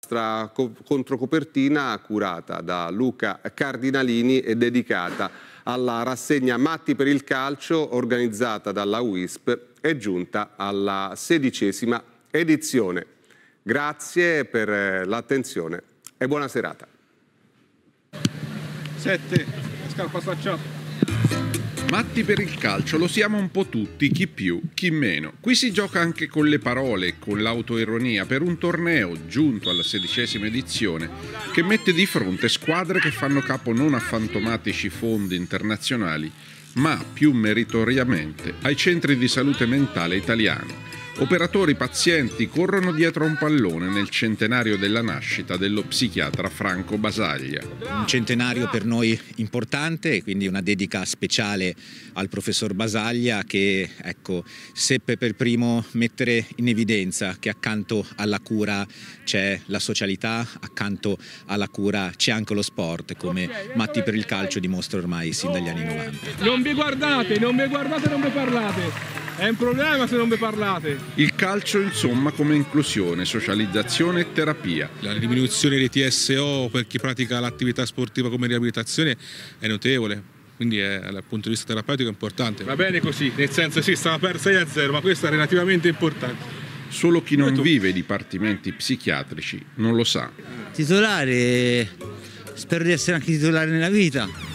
La controcopertina curata da Luca Cardinalini è dedicata alla rassegna Matti per il calcio organizzata dalla UISP e giunta alla 16ª edizione. Grazie per l'attenzione e buona serata. 7, scalpa stacciata. Matti per il calcio lo siamo un po' tutti, chi più, chi meno. Qui si gioca anche con le parole e con l'autoironia per un torneo giunto alla 16ª edizione che mette di fronte squadre che fanno capo non a fantomatici fondi internazionali, ma più meritoriamente ai centri di salute mentale italiani. Operatori pazienti corrono dietro a un pallone nel centenario della nascita dello psichiatra Franco Basaglia. Un centenario per noi importante e quindi una dedica speciale al professor Basaglia che seppe per primo mettere in evidenza che accanto alla cura c'è la socialità, accanto alla cura c'è anche lo sport, come Matti per il calcio dimostra ormai sin dagli anni 90. Non vi guardate, non vi parlate. È un problema se non vi parlate. Il calcio, insomma, come inclusione, socializzazione e terapia. La diminuzione dei TSO per chi pratica l'attività sportiva come riabilitazione è notevole, quindi dal punto di vista terapeutico è importante. Va bene così, nel senso sì, stava per 6-0, ma questo è relativamente importante. Solo chi non vive i dipartimenti psichiatrici non lo sa. Titolare, spero di essere anche titolare nella vita.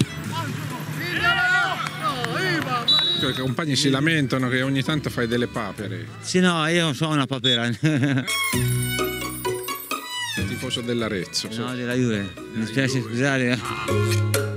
I compagni si lamentano che ogni tanto fai delle papere. Sì, no, io non sono una papera. Tifoso dell'Arezzo. No, della Juve. Mi spiace, scusate.